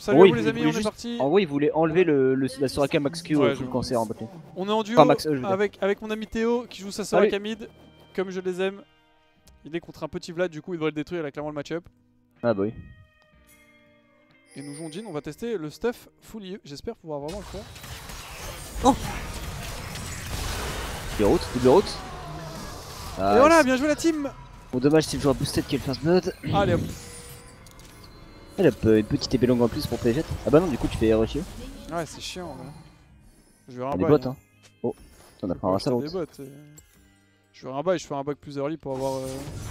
Salut à vous les amis, on est parti. En gros, il voulait enlever la Soraka Max Q Ouais, full cancer en botlane. On est en duo Enfin, Max, avec mon ami Théo qui joue sa Soraka mid, comme je les aime. Il est contre un petit Vlad, du coup il devrait le détruire, il a clairement le match-up. Ah bah oui. Et nous jouons Jhin, on va tester le stuff full IE, j'espère pouvoir vraiment le faire. Oh, double route. Et voilà, bien joué la team. Bon, dommage, c'est le joueur boosted qui est le first blood. Allez hop. Elle a une petite épée longue en plus pour PG. Ah bah non, du coup tu fais rusher. Ouais, c'est chiant. Je vais un des bots hein. Oh, on a pris un salaud. Je vais un bail, je fais un back plus early pour avoir.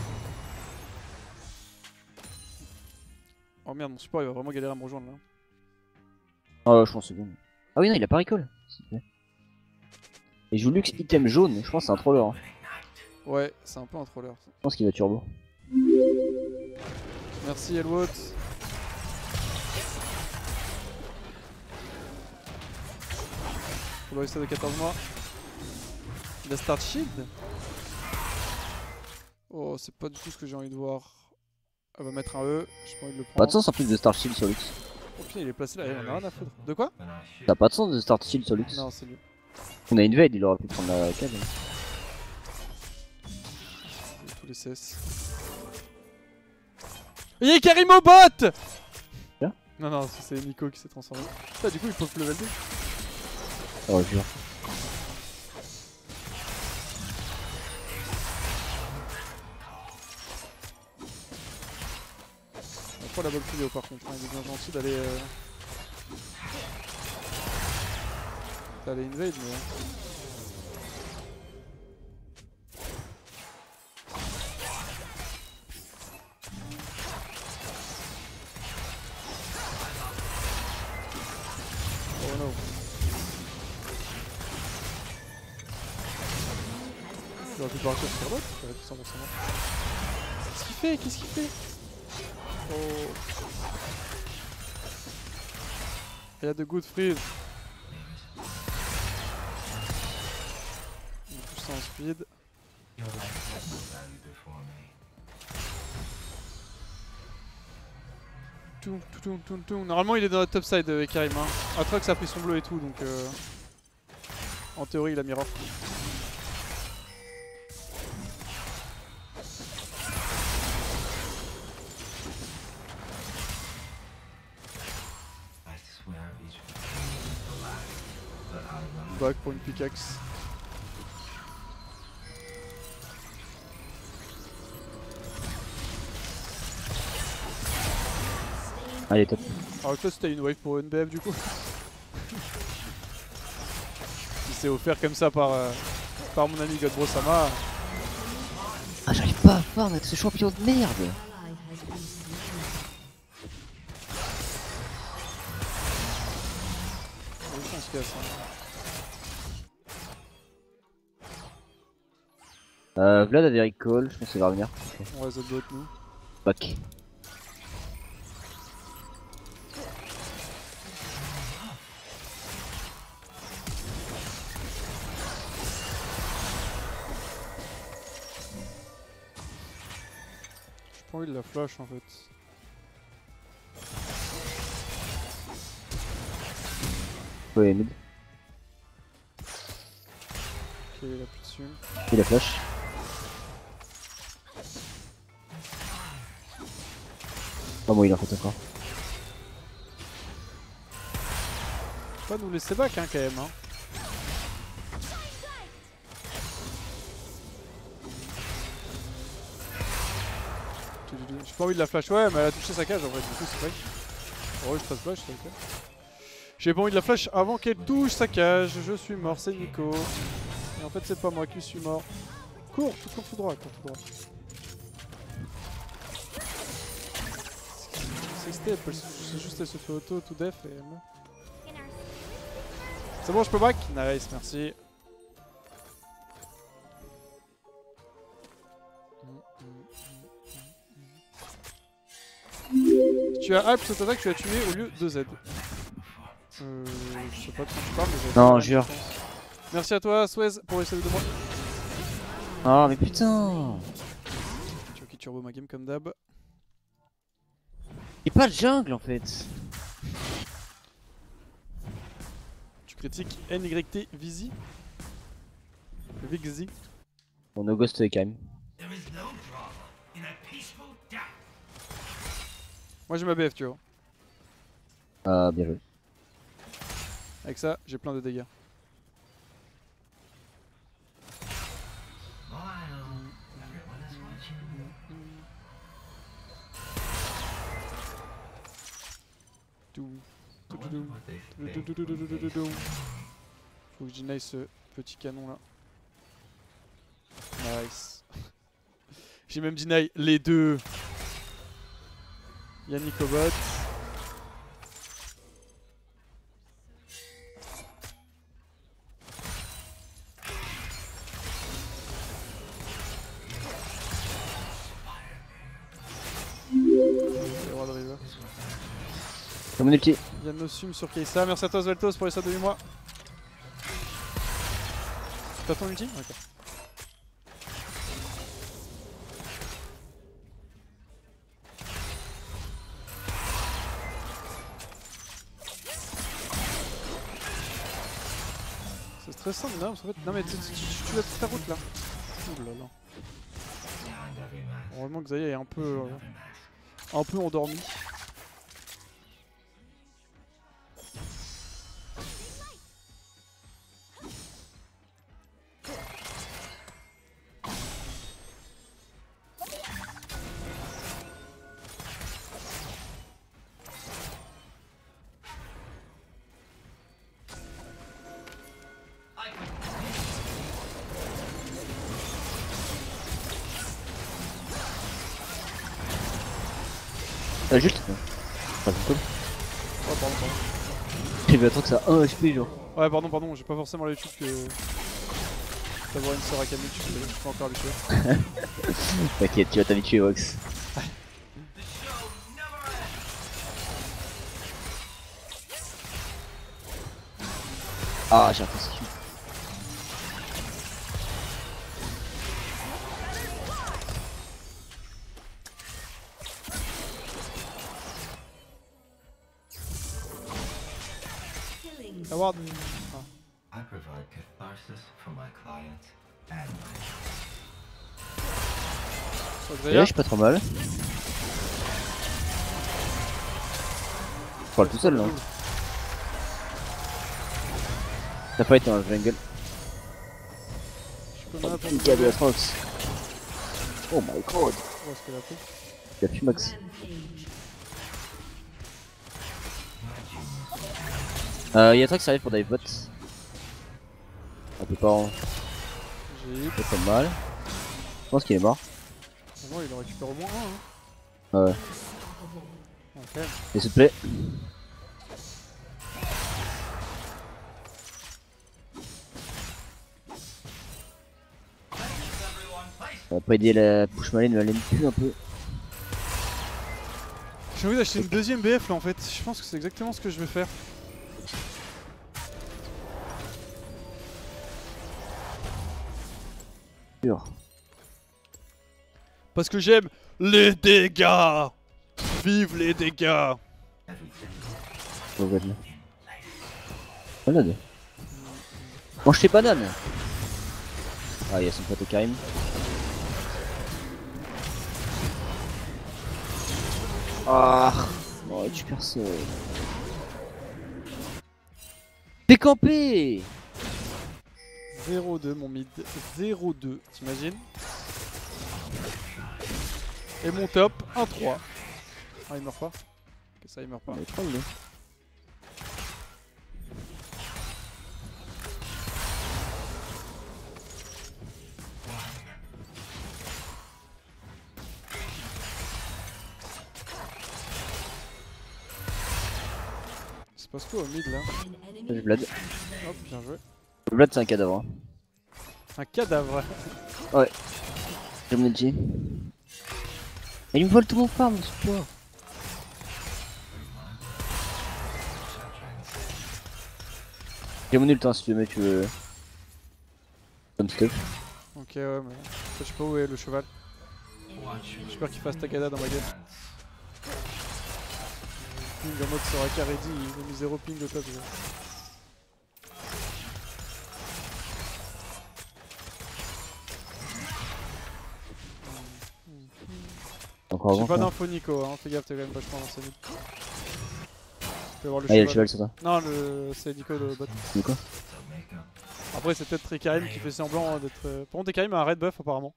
Oh merde, mon support il va vraiment galérer à me rejoindre là. Ah ouais, je pense que c'est bon. Ah oui, non, il a pas recall. Et je joue Lux item jaune, je pense que c'est un troller. Hein. Ouais, c'est un peu un troller. Je pense qu'il va turbo. Merci Elwood. Pour le reste de 14 mois. Il a start shield. Oh, c'est pas du tout ce que j'ai envie de voir. Elle va mettre un E, j'ai pas envie de le prendre. Pas de sens en plus de start shield sur Lux. Oh putain, il est placé là, il en a rien à foutre. De quoi? T'as pas de sens de start shield sur Lux. Non, c'est lui. On a une veille, il aurait pu prendre la cage. Tous les CS. Il y a Karimo bot. Non, non, c'est Nico qui s'est transformé. Ah, du coup, il faut le level 2. Oh, je jure. On prend la bonne vidéo par contre, hein. Il est bien gentil d'aller invade, mais. Oh no. J'aurais pu partir sur bot, j'aurais pu 100% mort. Qu'est-ce qu'il fait? Qu'est-ce qu'il fait? Oh. Il y a de good freeze. Il pousse en speed. Normalement il est dans la top side avec Karim. Hein. Atrox a pris son bleu et tout donc en théorie il a mirror. Back pour une pickaxe. Allez, top. Alors que là c'était une wave pour une BF du coup. Il s'est offert comme ça par mon ami Godbro-sama. Ah, j'arrive pas à farm avec ce champion de merde. On se casse. Vlad a des recall, je pense qu'il va revenir. Okay. On reste d'autres nous. Back. J'ai pas envie de la flash en fait. Ouais, mid. Ok, il a plus dessus. Il a flash. Oh bon, il en fait encore. Faut pas nous laisser back hein, quand même. Hein. J'ai pas envie de la flash, ouais, mais elle a touché sa cage en vrai, du coup c'est vrai. Oh, je passe flash, c'est ok. J'ai pas envie de la flash avant qu'elle touche sa cage. Je suis mort, c'est Nico. Et en fait, c'est pas moi qui suis mort. Cours tout droit, cours tout droit. C'est step, c'est juste elle se fait auto, tout def et elle meurt. C'est bon, je peux back? Nice, merci. Si tu as hype cette attaque, tu as tué au lieu de Z. Je sais pas de quoi tu parles, mais non, jure. Merci à toi, Swez, pour essayer de moi. Oh, mais putain! Tu vois qui turbo ma game comme d'hab. Y'a pas de jungle en fait. critique NYT Vizi. Vixi. On a Ghost quand même. Moi j'ai ma BF, tu vois. Ah, bien joué. Avec ça, j'ai plein de dégâts. Faut que je deny ce petit canon là. Nice. J'ai même deny les deux. Yannick au bot. Comme un ulti. Yann Nosum sur Keisa. Merci à toi Sveltos pour les subs de 8 mois. T'as ton ulti? Ok. C'est stressant, mais non, en fait. Non, mais tu as ta route là. Ouh là là. Heureusement que Xayah est un peu endormi. Juste pas du tout. Oh, pardon. J'ai vu un truc ça 1 HP genre. Ouais, pardon, j'ai pas forcément l'habitude que d'avoir une sœur à Camille, je suis pas encore habitué. T'inquiète, tu vas t'habituer, Vox. Ah, j'ai un peu skill. Award. I provide catharsis for my client and Ouais, je suis pas trop mal. Je parle tout seul là. T'as pas été dans le jungle. Je peux même pas. Il y a de la Fox. Oh my god. Où est-ce qu'elle a pris? Il y a plus max. Il y a un truc qui arrive pour dive bot. On peut pas en. J'ai C'est pas mal. Je pense qu'il est mort. non, il en récupère au moins un. Hein. Ah ouais. Ok. Et s'il te plaît. Ça va pas aider la push malin, mais elle aime plus un peu. J'ai envie d'acheter une deuxième BF là en fait. Je pense que c'est exactement ce que je vais faire. Sûr. Parce que j'aime les dégâts. Vive les dégâts. Oh, banane. Banane. Mange tes bananes. Ah, il y a son pote Karim. Ah, oh, tu personne. T'es campé. 0-2 mon mid. 0-2. T'imagines? Et mon top 1-3. Ah, il meurt pas. Ok, ça, il meurt pas. C'est pas ce quoi au mid là? J'ai Vlad. Hop, bien joué. Vlad, c'est un cadavre. Un cadavre. Ouais. J'ai mon ulti. Et il me vole tout mon farm, ce poids. J'ai mon ult, hein, si jamais tu veux. Comme stuff. Ok, ouais, mais je sais pas où est le cheval. J'espère qu'il fasse Takada dans ma game. Ping en mode Soraka ready, il a mis 0 ping au top. encore J'ai avant. pas quoi. d'info Nico, hein. Fais gaffe, t'es quand même vachement avancé. Tu peux voir le Ah, il y a cheval. le cheval sur toi. Non, c'est Nico de bot. Du coup. So make up. Après, c'est peut-être Karim qui fait semblant d'être. Par contre, Karim a un red buff apparemment.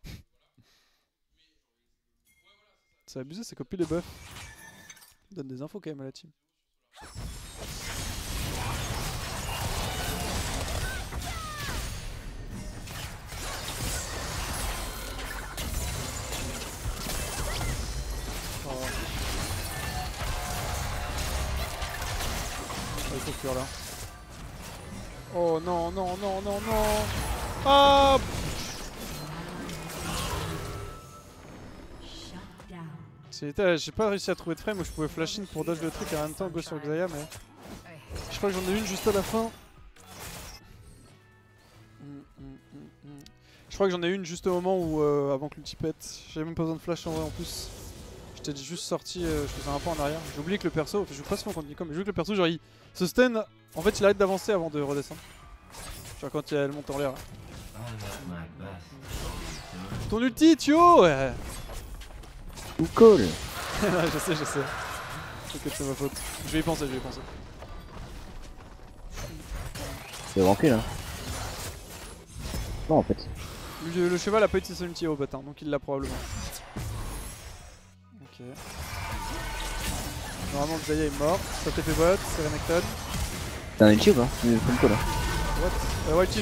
C'est abusé, c'est copie les buffs. Il donne des infos quand même à la team. Oh. Il faut fuir là. Oh non, non, non, non, non. Ah. J'ai pas réussi à trouver de frame où je pouvais flash in pour dodge le truc et en même temps go sur Xayah, mais je crois que j'en ai une juste à la fin. Je crois que j'en ai une juste au moment où avant que l'ulti pète. J'avais même pas besoin de flash en vrai en plus. J'étais juste sorti, je faisais un pas en arrière. J'ai oublié que le perso, enfin, je joue pas souvent contre Nico, mais j'ai oublié que le perso genre il se stun, en fait il arrête d'avancer avant de redescendre. Genre quand elle monte en l'air. I love my best. Ton ulti Thio ouais. Ou call. Je sais. T'inquiète, c'est ma faute. Je vais y penser, C'est ranké là. Non en fait. Le cheval a pas utilisé son ulti au bot, hein, donc il l'a probablement. Ok. Normalement Xayah est mort, ça TP bot, c'est Renekton. T'as un ulti ou pas? Il faut une call là. What ouais, ulti.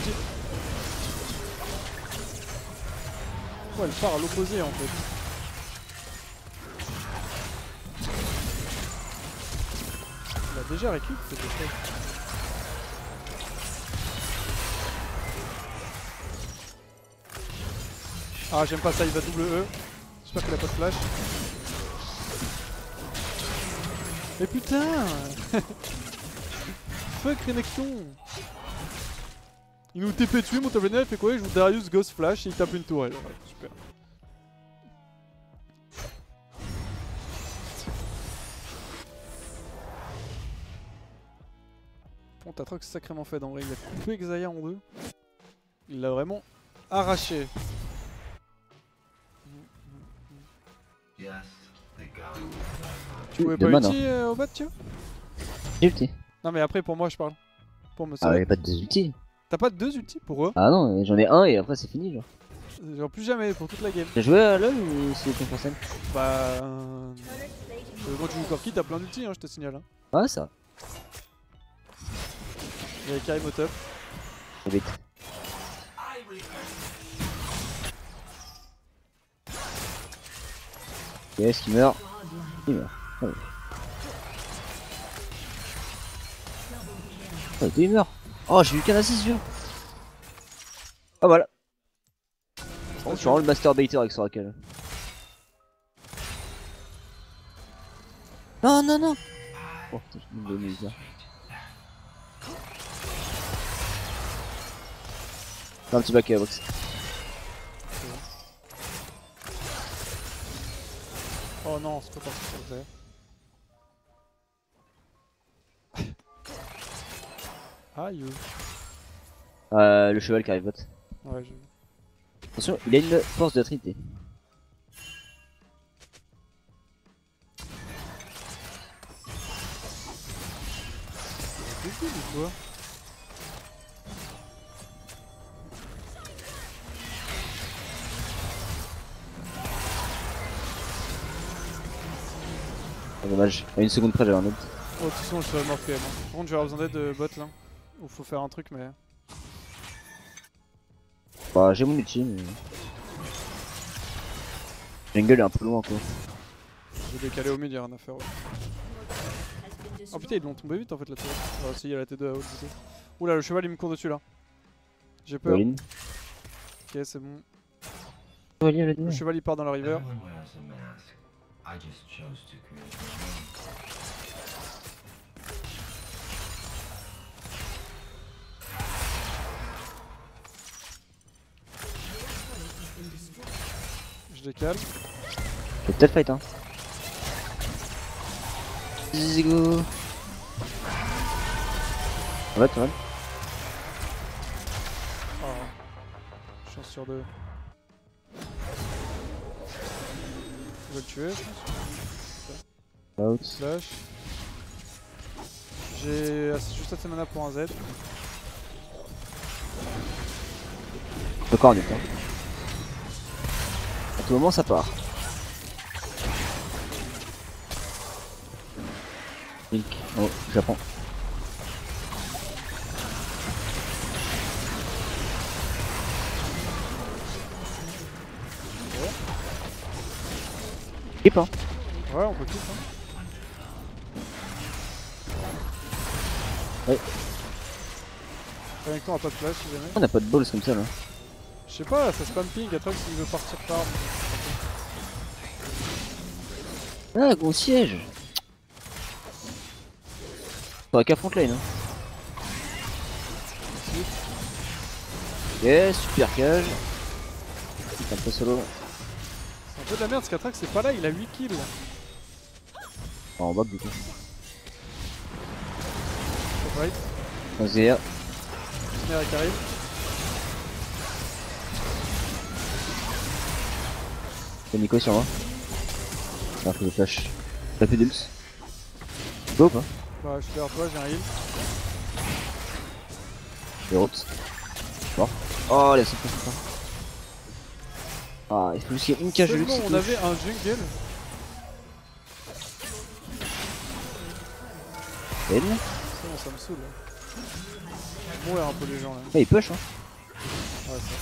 Ouais, elle part à l'opposé en fait. Il a déjà récup, c'est des choses. Ah, j'aime pas ça, il va double E. J'espère qu'il a pas de flash. Mais putain. Fuck Renekton. Il nous TP tué, mon top laner, il fait quoi? Il joue Darius Ghost Flash et il tape une tourelle. Ouais, super. Bon, Tatrox sacrément fait en vrai, il a coupé Xayah en deux. Il l'a vraiment arraché. Yes, the god. Tu pouvais De pas mana. ulti au bot, tu vois? J'ai ulti. Non mais après pour moi je parle. Pour me Ah ouais, sauver. y'a pas de deux ulti. T'as pas deux ultis pour eux? Ah non, j'en ai un et après c'est fini genre. Genre plus jamais pour toute la game. T'as joué à LoL ou c'est ton scène? Bah... quand tu joues Corki t'as plein d'ultis, hein, je te signale. Hein. Ouais ça. Il y a Karim au top. C'est bête. Yes, qui meurt. Il meurt. Oh, oh il meurt. Oh j'ai eu qu'un assist vieux. Ah voilà. Oh, je suis vraiment le master baiter avec Sorakel. Non non non. Oh putain je me donne ça. Un petit back à la box. Oh non, c'est pas parti sur le Aïe. Le cheval qui arrive bot. Ouais, je... Attention, il a une force de la trinité. C'est cool ou quoi? Oh, dommage, à une seconde près j'avais un autre. Oh, de toute façon, je serais mort quand même. Hein. Par contre, je vais avoir besoin d'aide de bot là. Ou faut faire un truc, mais. Bah j'ai mon ulti mais... Jungle est un peu loin quoi. Je vais décaler au milieu, y'a rien à faire. Ouais. Oh putain, ils vont tomber vite en fait là-dessus. Ah, si, il y a la T2 à haute vitesse. Oula, le cheval il me court dessus là. J'ai peur. Pauline. Ok, c'est bon. Pauline, Le cheval il part dans la river. Everyone wears a mask. I just chose to create my own. Je décale. Faut peut-être fight hein. Let's go. Ouais, tu vois. Oh. Chance sur deux. Je vais le tuer, je pense. Out. Slash. J'ai juste assez mana pour un Z. Encore en est temps. À tout moment ça part. Link. Oh, j'apprends. Keep hein. Ouais, on peut keep. Hein. Ouais. Avec toi, on a pas de flash si jamais. On a pas de balls comme ça là. Je sais pas, ça spam ping, Atrox s'il veut partir par. Ah, gros siège. Faudrait qu'à front lane hein. Yes, super cage. Un peu solo. C'est un peu de la merde parce qu'Atrox c'est pas là, il a 8 kills. En bas du coup. Right. On ZR. Snare qui arrive. C'est Nico sur moi. Ah, faut que je flash. T'as plus d'ults. Go ou pas? Bah, je suis derrière toi, j'ai un heal. Je suis route. Mort. Oh, laisse pas. Ah, il faut juste qu'il y ait une cage de luxe. Seulement on avait un jungle. Elle. C'est bon, ça me saoule. Là. Mourir un peu les gens là. Ah, il push hein. Ouais, ça.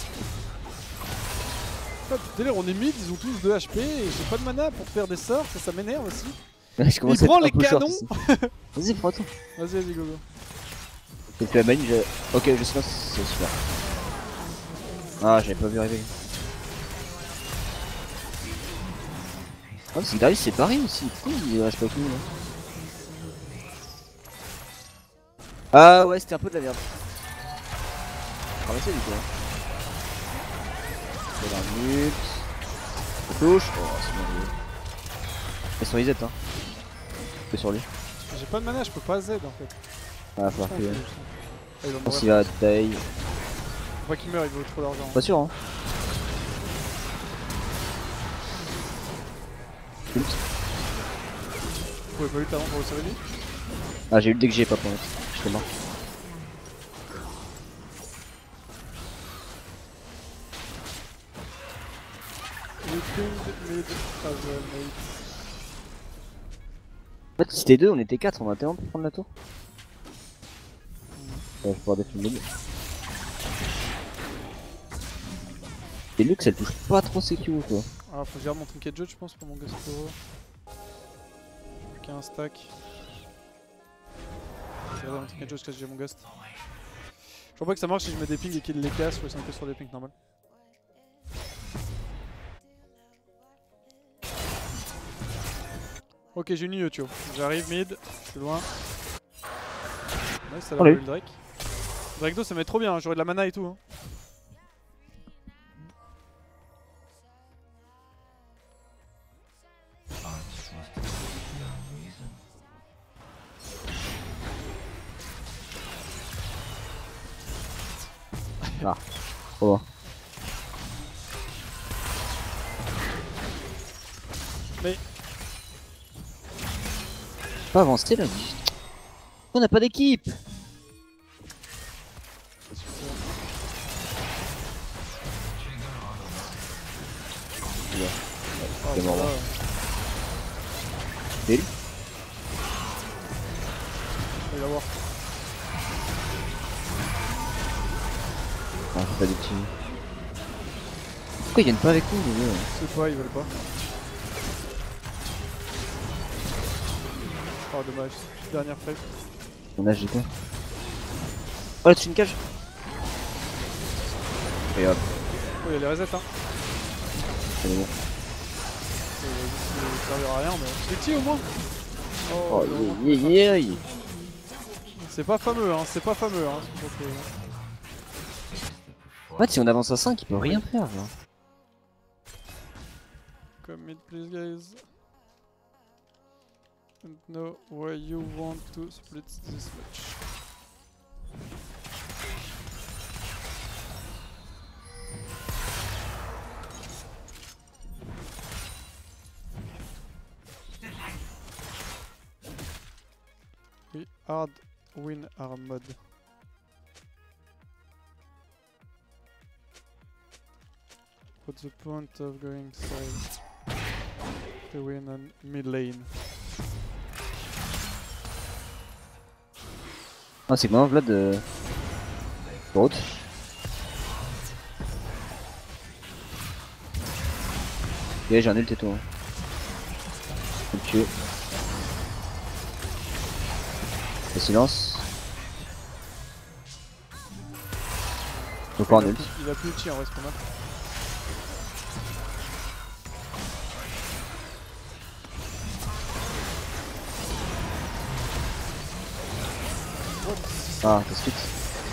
En fait, délire, on est mid, ils ont tous 2 HP et j'ai pas de mana pour faire des sorts, ça m'énerve aussi. Je commence Il à prend être un les peu short canons. ici. Vas-y, prends toi. Vas-y, go go. Et puis la manie, ok, je sais pas si c'est super. Ah, j'avais pas vu arriver. Ah, parce que Darius c'est pareil aussi. Pourquoi il reste pas avec nous là? Ah, ouais, c'était un peu de la merde. Ramassez du coup. Hein. C'est la mute. On touche. Oh, c'est bien joué. Ils sont reset, hein. Je sur lui. J'ai pas de mana, je peux pas Z en fait. Ah, faut Ah, que. il va Je pense mourir. qu'il va die. Faut pas qu'il meure, il vaut trop d'argent. Pas sûr, hein. Ult. Vous pouvez pas ult avant pour le sauver lui. Ah, j'ai eu le dès que j'ai pas pour mettre. J'étais mort. You pinged mid as well, mate. En fait, si c'était 2, on était 4, on va tellement pu prendre la tour. Ouais, je vais pouvoir défendre le mid. Et Lux, elle touche pas trop sécu quoi. Ah, faut que je garde mon trinket judge, je pense, pour mon Gastro. Plus qu'un stack. Je garde mon trinket judge parce que j'ai mon ghost. Je crois pas que ça marche si je mets des pings et qu'il les casse, ou c'est que sur les pings normales. Ok, j'ai une Yotio. J'arrive mid, je suis loin. Nice, ça a l'air de le Drake. Drake 2, ça met trop bien, hein, j'aurais de la mana et tout. Hein. Ah, trop loin. Mais Pas avancer là. On n'a pas d'équipe. Oh, C'est mort. voilà. Et lui Il va voir. Ah, j'ai pas de team. Pourquoi ils viennent pas avec nous les gars? Je sais pas, ils veulent pas. Oh dommage, dernière fight. On a quoi? Oh là, tu une cage. Et hop, Oh, il y a les resets hein. c'est bon. Ça servira à rien, mais. Je l'ai tué au moins. Oh, non. yeah. C'est pas fameux, hein, c'est pas fameux. Hein. Donc, En fait, si on avance à 5, il peut rien faire là. Commit please guys. Don't know why you want to split this match. We hard win our mod. What's the point of going side to win on mid lane? Ah, c'est que maintenant Vlad route. Ok, j'ai un ult et tout. Hein. Faut le tuer. Le silence. Donc pas un ult. Il a plus ulti en vrai, c'est pas mal. Ah, t'as suite.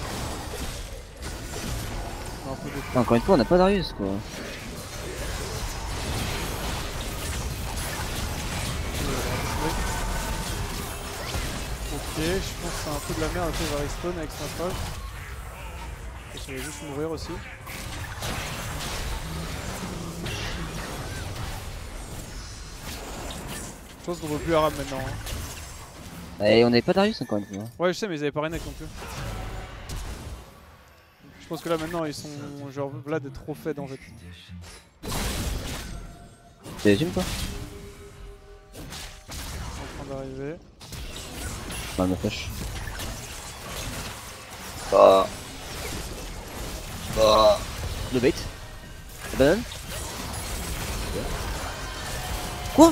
Un peu de... Ah, encore une fois, on n'a pas Darius quoi. Ok, je pense que c'est un peu de la merde, après il va respawn avec son phase. Et je vais juste mourir aussi. Je pense qu'on veut plus Aram maintenant. Hein. Et on n'avait pas Darius encore une fois. Ouais, je sais, mais ils avaient pas Renek non plus. Je pense que là maintenant ils sont genre Vlad est trop fed en fait. T'es légitime quoi? En train d'arriver. Bah, elle me flash. Bah. Bah. Le bait. La banane. Quoi?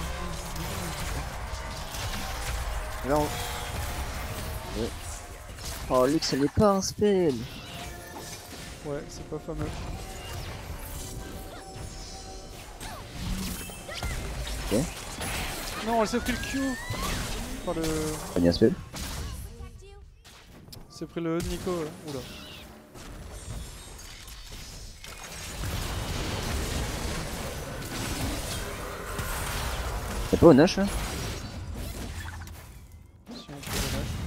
Là on... Ouais. Oh Lux elle n'est pas un spell. Ouais, c'est pas fameux. Ok. Non, elle s'est pris le Q. Par le... Pas bien un spell. C'est pris le E de Nico. Oula. T'as pas au Nash là? Si on peut le mettre.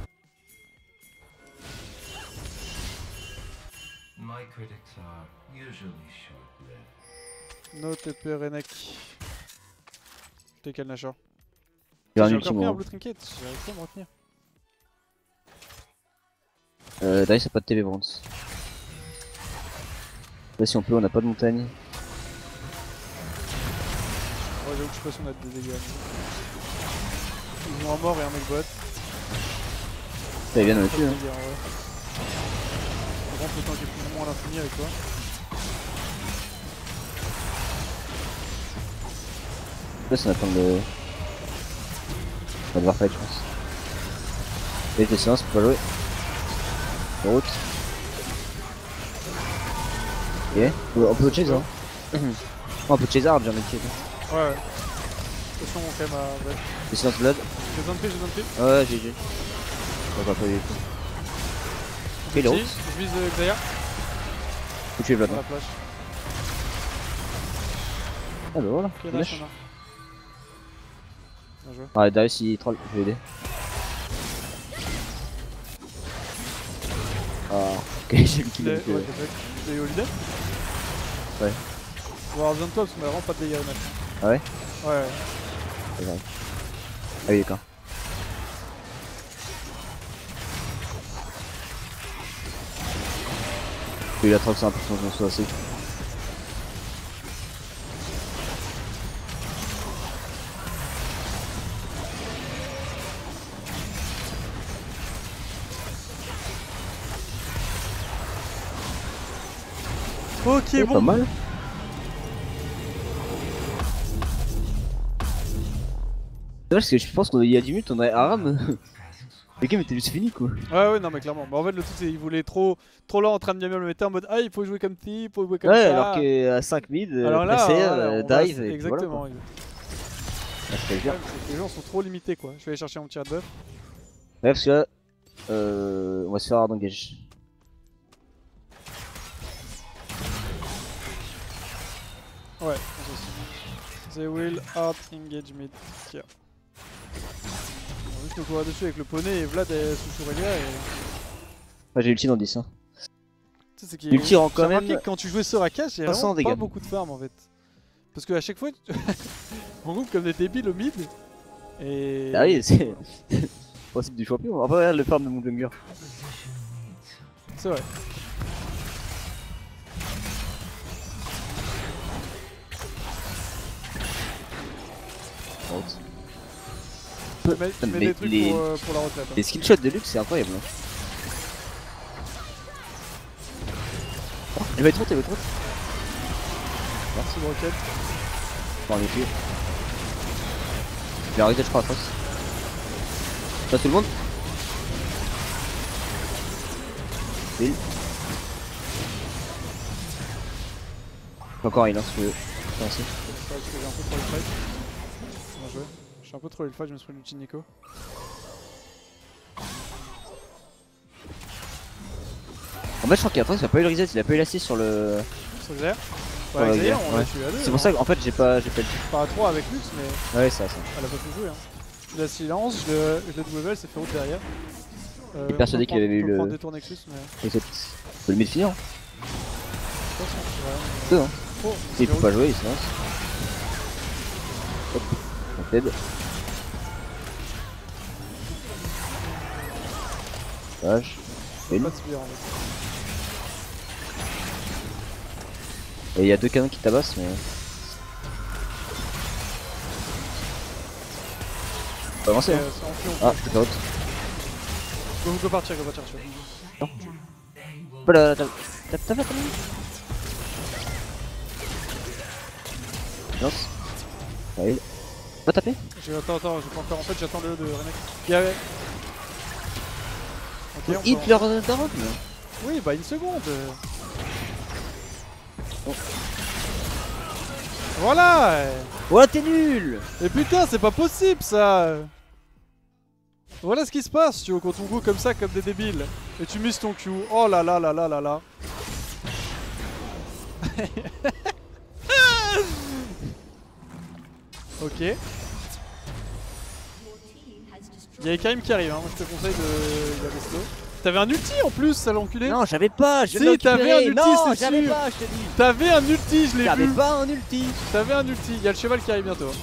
My critics are usually short-lived. No TP Renek. T'es quel Nasha? J'ai un J'ai ultime. encore pris un Hein. Blue Trinket, j'arrive pas à me retenir. Darius a pas de TB bronze. Là si on peut, on n'a pas de montagne. Ouais, j'avoue que je sais pas si on a des dégâts. Ils ont un mort et un mec bot. Ça bien on a Pas de tué hein. dégâts, ouais. Par contre, le temps qui est plus ou moins à l'infini avec toi. Là c'est on attend le... On va devoir fight je pense. Avec les silences, on peut pas jouer. Route. Ok. On peut chase hein. On peut chase hard j'ai envie de chase. Ouais, ouais. Attention quand même à... Ouais. Les silences blood. J'ai besoin de pied, j'ai besoin de pied. Ouais GG. On va pas du tout. Ok le route. Je vise Xayah. Faut tuer blood Dans hein. la flash. Ah bah voilà. Ok, Nash. nice, on a. Bien joué. Ah Darius il troll, je vais aider. Ah ok j'ai le kill Ouais, donc ouais, t'as eu Holiday? Ouais. On va avoir besoin de toi parce qu'on a vraiment pas de dégâts au match. Ah ouais? Ouais. C'est grave. Ah oui d'accord. J'ai eu la 35% de mon saut assez. Ok, C'est bon. pas mal. C'est vrai parce que je pense qu'il y a 10 minutes on aurait Aram. Le game était juste fini quoi. Ouais, non, mais clairement. Bah, en fait, le truc, c'est qu'il voulait trop là en train de bien le mettre en mode ah, il faut jouer comme ci, il faut jouer comme Ouais ça. alors qu'à 5 mid, Alors là, presser, voilà, on va- dive et exactement. puis voilà, quoi. Ah, c'était Le bien. problème, c'est que les gens sont trop limités quoi. Je vais aller chercher mon tir de buff. Ouais parce que là, on va se faire hard engage. Ouais, on sait. They will hard engage mid. Tiens. On va juste nous courir dessus avec le poney et Vlad est sous Aurelia et. Ouais j'ai ulti dans 10 hein. Tu sais, c'est Ulti rend quand j'ai remarqué même que quand tu jouais Soraka, j'ai 500 vraiment pas dégâts. beaucoup de farm en fait. Parce que à chaque fois, on groupe comme des débiles au mid. Et. Ah oui c'est... principe du champion. Après, regarde le farm de mon jungler. C'est vrai. Out. Tu mets Mais des trucs les- pour la retraite. Hein. Les skill shots de luxe, c'est incroyable. Hein. Oh, il va être monté, il va être monté. Merci de roquette. Bon, les filles. Il a arrêté, je crois, à face. Là, tout le monde. Bill. Encore il, hein, si tu veux. Merci. J'ai un peu trop le fight. Bien joué. J'ai un peu trop le fight, je me suis pris l'ulti de Nico. En fait, je crois qu'Atrox il a pas eu le reset, il a pas eu l'assist sur le. Sur Xayah. Ouais, Ouais, Xayah, ouais. on l'a tué à deux. C'est pour ça qu'en fait, j'ai pas le. Pas à 3 avec Lux, mais Ouais, ça. elle a pas pu jouer. Hein. Je la silence, je le double, elle s'est fait route derrière. J'étais persuadé qu'il avait eu le. prendre des tours Nexus, mais. Reset. Faut le mettre finir. Hein. Ouais. Deux, hein. Oh, Il peut pas jouer, il se lance. Hop, on t'aide. Vache. Pas Une. de sbire en fait. Et il y a deux canons qui tabassent, mais. On va avancer, hein. C'est en fion. Ah, je peux faire autre. Go partir, go partir. Voilà, tape. Lance. Ouais. Va taper. Attends, j'ai pas encore. En fait, j'attends le de Renek. Il y avait. Ok, on Hit peut- leur daron. Oui, bah une seconde. Oh. Voilà. Voilà, t'es nul. Et putain, c'est pas possible ça. Voilà ce qui se passe, tu vois, quand on go comme ça, comme des débiles. Et tu mises ton Q. Oh là là là là là là. Ok. Il y a Karim qui arrive, hein. Moi je te conseille de la resto. T'avais un ulti en plus, sale enculé. Non, j'avais pas. Je Si, l'ai t'avais récupéré. un ulti, non, c'est j'avais sûr. pas, je te dis. T'avais un ulti, je l'ai J'avais vu. pas un ulti. T'avais un ulti. Il y a le cheval qui arrive bientôt.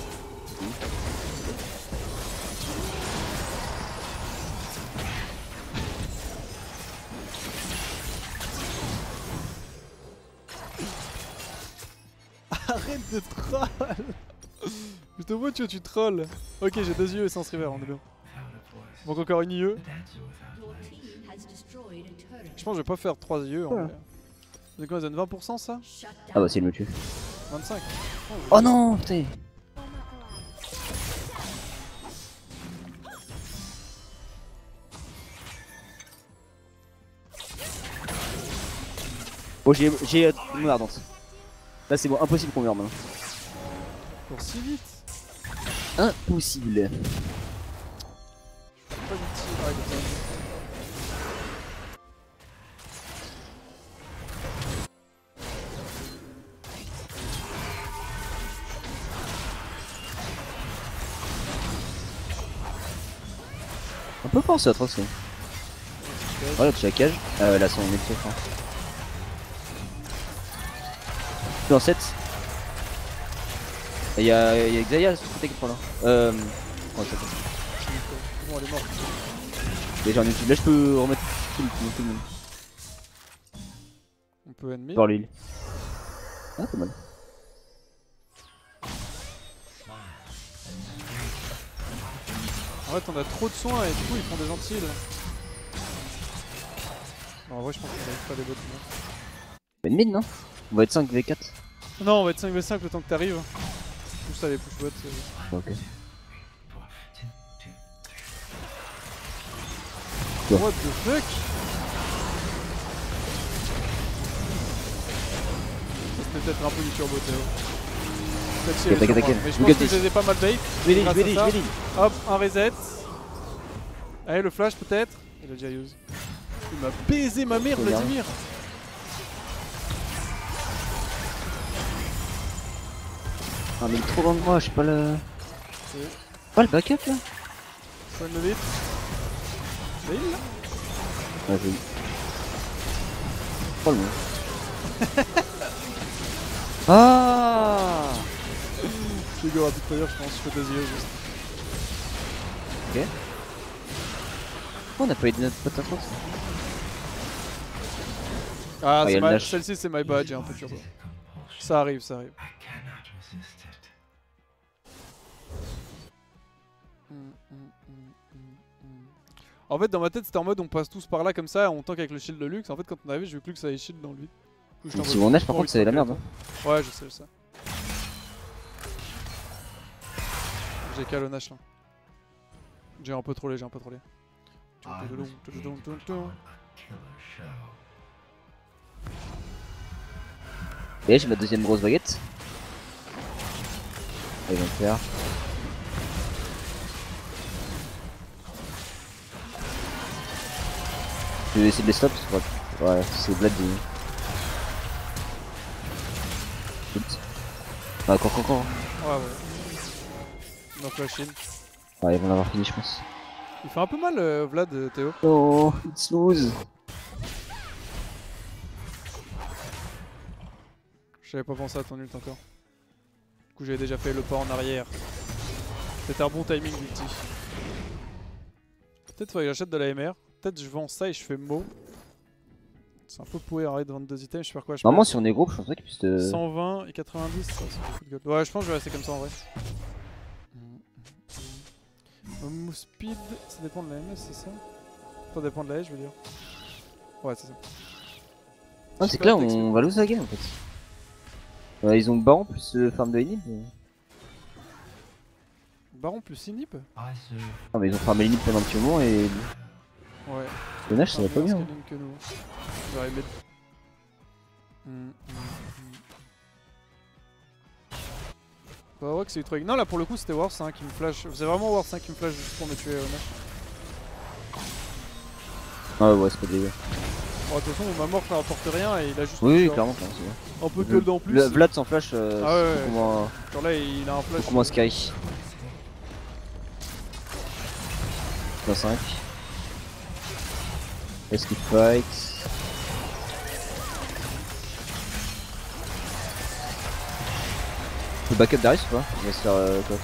Arrête de troll. Je te vois, tu trolls. Ok, j'ai 2 yeux et sans river, on est bien. Donc encore une IE. Je pense que je vais pas faire 3 yeux en vrai. C'est quoi, ça donne 20% ça? Ah bah, c'est il me tue. 25. Oh non, putain. Oh, j'ai une ardente. Là, c'est bon, impossible qu'on meure maintenant. Pour si vite. Impossible. Pas d'ulti. Ah, il est pas- On peut penser à Atrox. Voilà, tu as cage. Là, son ulti, je crois. Je suis en 7. Et y'a Xayah sur le côté qui prend là. Comment ça s'appelle? Bon, elle est morte. Déjà en ulti. Là, je peux remettre tout le monde. On peut ennemi. Voir l'île. Ah, pas mal. En fait, on a trop de soins et du coup, ils font des gentils là. Non, en vrai, je pense qu'on va faire des bots. Une mine, non? On va être 5v4. Non, on va être 5v5 le temps que t'arrives. Pousse ça, les push bots. Ok. What the fuck? Ça, c'était peut-être un peu du turbo Théo. T'inquiète. Mais je pense que je les ai pas mal bait. Je vais grâce à ça. lead. Hop, un reset. Allez, le flash peut-être. Il a déjà use. Il m'a baisé ma mère, Oh, merde. Vladimir. Ah, mais il est trop loin de moi, je sais pas le. C'est- Pas le backup là? Faut le vite. C'est il là? Ah, j'ai. Oh le nom. Ah! Je vais go rapid fire, je pense. Je fais 2 yeux juste. Ok. Pourquoi on a pas aidé notre pote à France? Ah, y a le Nash. celle-ci c'est my bad, j'ai un peu turbo. Is it a compulsion? Ça arrive, ça arrive. I cannot resist it. En fait, dans ma tête, c'était en mode on passe tous par là comme ça, on tank avec le shield de luxe. En fait, quand on arrive, j'ai vu que Lux avait shield dans lui. Du coup, j'étais en Si mode, mon Nash par oh, contre il c'est la tank, merde. Ouais, je sais ça. J'ai qu'à le Nash là. J'ai un peu trollé, j'ai un peu trollé. I was made to put on a killer show. Et j'ai ma deuxième grosse baguette. Ils vont le faire. Je vais essayer de les stop, parce que ouais, c'est Vlad du. Oups. Ah, encore. Ouais, ouais. No flash in. Ouais, ils vont l'avoir fini, je pense. Il fait un peu mal, Vlad, Théo. Oh, it's lose. J'avais pas pensé à ton ult encore. Du coup, j'avais déjà fait le pas en arrière. C'était un bon timing, l'ulti. Peut-être faudrait que j'achète de la MR. Peut-être je vends ça et je fais Mo. C'est un peu pourri, arrête de vendre 2 items, je sais pas quoi. Normalement, si on est groupe, je pensais qu'ils puissent te. 120 et 90, ça c'est beaucoup de gold. Ouais, je pense que je vais rester comme ça en vrai. Move speed, ça dépend de la MS, c'est ça? Ça dépend de la haie, je veux dire. Ouais, c'est ça. Ah, c'est clair, on va lose la game en fait. Ils ont le baron plus le farm de Inhib. Baron plus inhib? I serve Ah, mais ils ont farmé Inhib pendant un petit moment et. Ouais. Le Nash ça va pas bien. Scaling que nous. J'aurais aimé. Bah ouais que c'est du truc. Non là pour le coup c'était Wars 5 qui me flash. C'est vraiment Wars 5 qui me flash juste pour me tuer Nash. Ah ouais, c'est pas dégueu. Bon de toute façon ma mort ne rapporte rien et il a juste Oui, genre, clairement, c'est bon. un peu de gold en plus. Le Vlad sans flash, Ah ouais, c'est beaucoup genre là il a un flash. moins Sky. 5. Est-ce qu'il fight? Le backup Darius ou pas? Il va se faire quoi?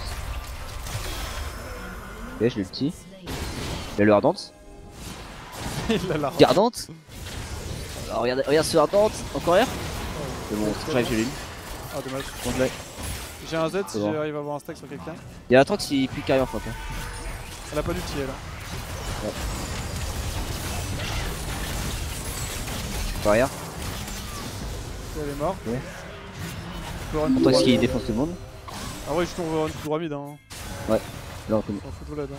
Ok, je l'ai le petit. Il a le Ardente. Il a la Ardente. Alors regarde ce Ardente. Encore hier. C'est bon, j'arrive, j'ai l'une. Ah dommage. Bon, je l'ai. J'ai un Z si C'est bon. j'arrive à avoir un stack sur quelqu'un. Il y a la Trox qui pique carrière en fait. Elle a pas d'ulti elle. Ouais. Barrière. Elle est morte. Ouais. Je peux run Pour tout toi, droit est-ce qu'il mid. défonce tout le monde? Ah ouais, je tourne run tout droit mid hein. Ouais, là on connaît. S'en fout de Vlad hein.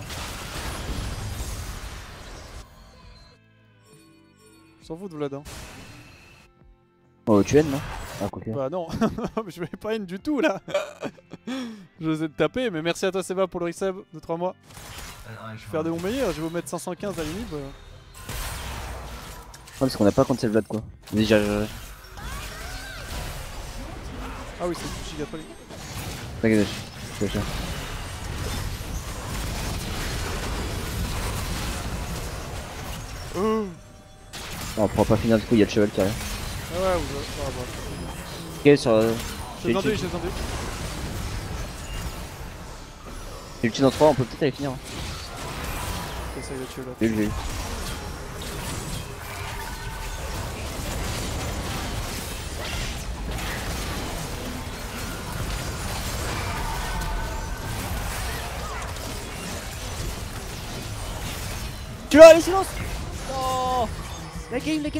S'en fout de Vlad hein. Oh, tu aimes non? Ah, quoi que. Bah non, mais je vais pas in du tout là. Je vais te taper, mais merci à toi Seba pour le resub de 3 mois. an Je vais faire de mon meilleur, je vais vous mettre 515 à l'inhib. Ouais, parce qu'on a pas cancel Vlad quoi. Vas-y, j'arrive. Ah oui, c'est du gigatroll. T'inquiète, je vais. Oh. On pourra pas finir du coup, il y a le cheval qui arrive. Ah ouais, ouais. Ok, sur. Je l'ai tendu, je l'ai tendu. J'ai le tué dans 3, on peut peut-être aller finir. Hein. J'essaye de tuer l'autre. J'ai eu. Tu l'as, allez, silence! Oh! La game. La game.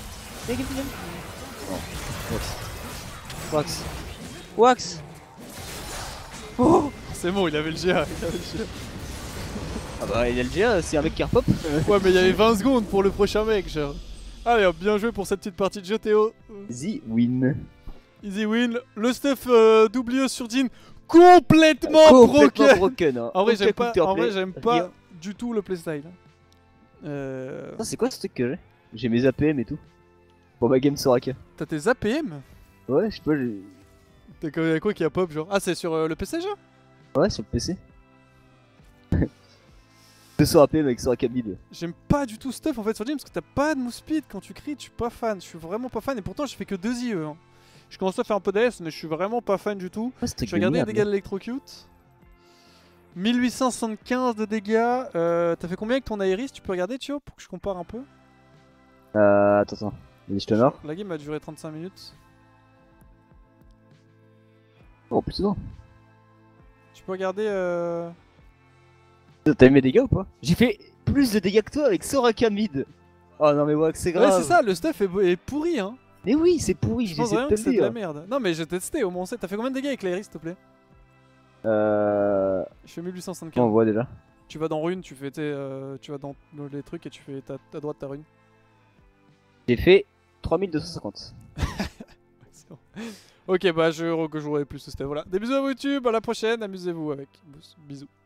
Oh, Wax. Wax! Oh! C'est bon, il avait le GA. Ah bah, il a le GA, c'est un mec qui repop. Ouais, mais il y avait 20 secondes pour le prochain mec, genre. Allez, hop, bien joué pour cette petite partie de jeu, Théo. The win. Easy win. Le stuff WE sur Jhin complètement broken. broken. Hein. En vrai, Aucun j'aime coup de pas, turplay, j'aime rien. pas du tout le playstyle. Ça, c'est quoi ce truc que j'ai? J'ai mes APM et tout. Pour ma game Soraka. T'as tes APM? Ouais, je sais pas, j'ai. T'as quoi qui a pop, genre? Ah, c'est sur le PC, genre? Ouais, sur le PC. 200 APM avec Soraka mid. J'aime pas du tout stuff en fait sur Jhin parce que t'as pas de move speed quand tu cries, je suis pas fan, je suis vraiment pas fan et pourtant je fais que 2 IE. Hein. Je commence à faire un peu d'AS mais je suis vraiment pas fan du tout. Ouais, ce Je truc vais regarder les de dégâts merde. d'électrocute. 1875 de dégâts. T'as fait combien avec ton Aéris? Tu peux regarder, Thio, pour que je compare un peu? Attends. Je te meurs. La game a duré 35 minutes. Oh, plus souvent. Tu peux regarder. T'as eu mes dégâts ou pas? J'ai fait plus de dégâts que toi avec Soraka mid. Oh non, mais ouais, c'est grave. Ouais, c'est ça, le stuff est pourri, hein. Mais oui, c'est pourri, Je je pense les ai vraiment que c'est de teubés, la merde. Non, mais j'ai testé au moins. T'as fait combien de dégâts avec l'Aéris, s'il te plaît? Je fais 1875. On voit déjà. Tu vas dans rune, tu fais tu vas dans les trucs et tu fais ta droite ta rune. J'ai fait 3250. C'est bon. Ok, bah je rejouerai plus ce step. Voilà. Des bisous à vous YouTube, à la prochaine, amusez-vous avec. Bisous.